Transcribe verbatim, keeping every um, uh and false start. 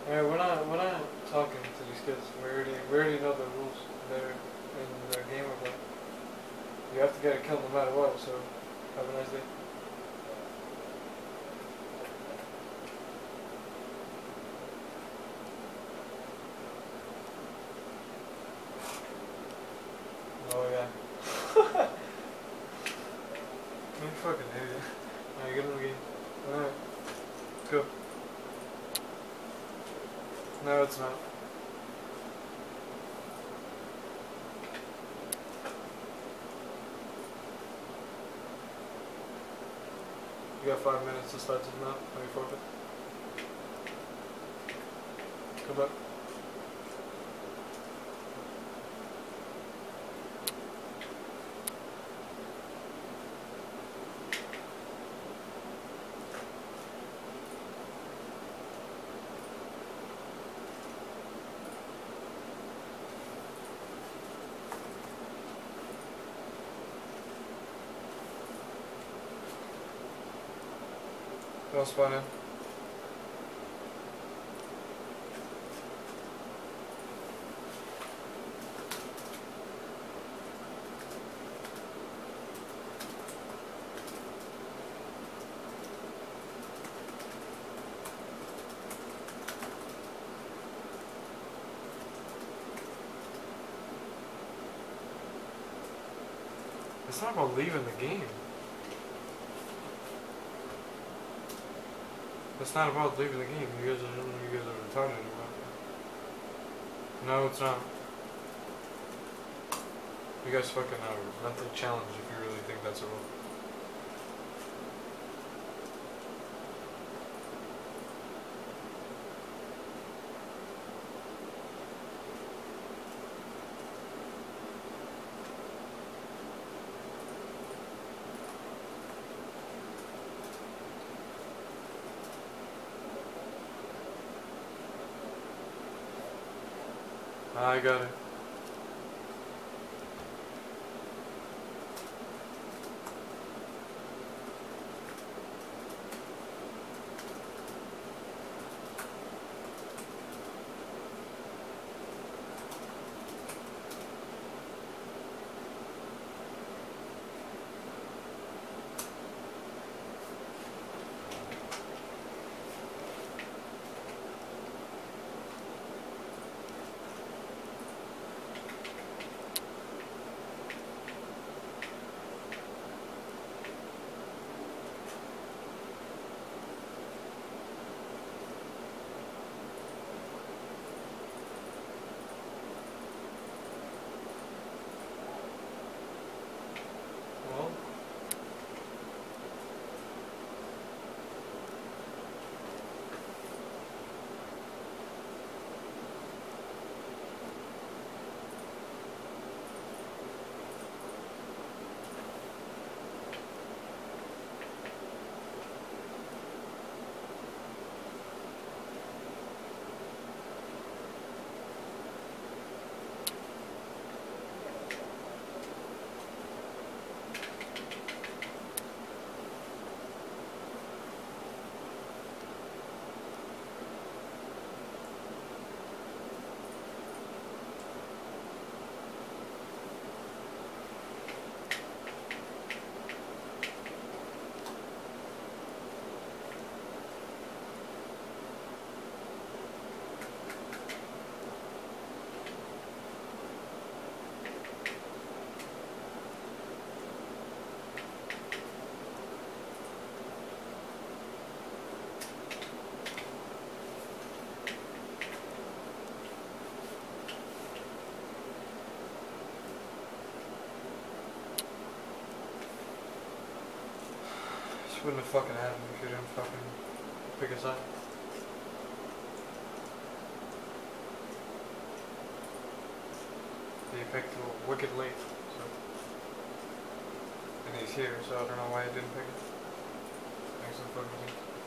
Yeah, we're not we're not talking to these kids. We already we already know the rules. They're in the game of life. You have to get a kill no matter what. So have a nice day. Oh yeah. You fucking idiot. Alright, get in the game. Alright. Let's go. No, it's not. You got five minutes to start this map. Let me forfeit. Come back. Don't spawn in. It's not about leaving the game. It's not about leaving the game. You guys are you guys are retarded about it. No, it's not. You guys fucking are mentally challenged if you really think that's a rule. I got it. This wouldn't have fucking happened if you didn't fucking pick a side. He picked wicked late, so. And he's here, so I don't know why he didn't pick it. Makes no fucking sense.